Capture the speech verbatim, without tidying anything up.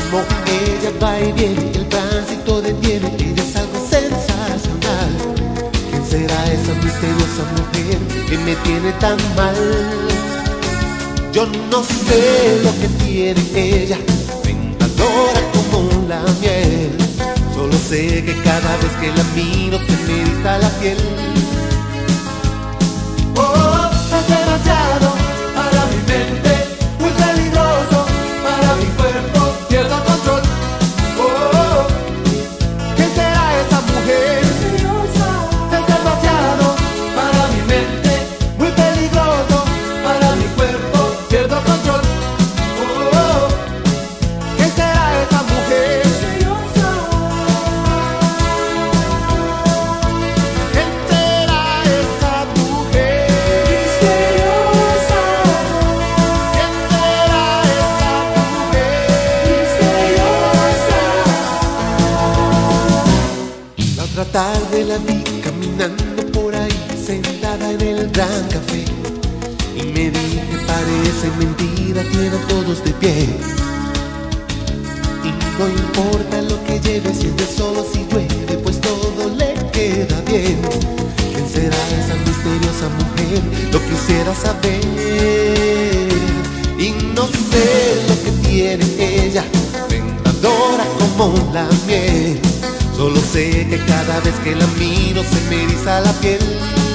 como ella va y viene, el tránsito detiene, ella es algo sensacional. ¿Quién será esa misteriosa mujer que me tiene tan mal? Yo no sé lo que tiene ella, tentadora como la miel. Solo sé que cada vez que la miro se me eriza la piel. Oh, es demasiado para mi mente, muy peligroso para mi cuerpo, pierdo control. Oh, ¿quién será esa mujer? Es demasiado para mi mente, muy peligroso para mi cuerpo, pierdo control. Oh, ¿quién será esa mujer? ¿Quién será esa mujer? Misteriosa. ¿Quién será esa mujer? Misteriosa. La otra tarde la vi caminando por ahí, sentada en el gran café, y me dije, parece mentira, tiene a todos de pie. Y no importa lo que lleve, si es de sol o si llueve, pues todo le queda bien. ¿Quién será esa misteriosa mujer? Lo quisiera saber. Y no sé lo que tiene ella, tentadora como la miel. Solo sé que cada vez que la miro se me eriza la piel.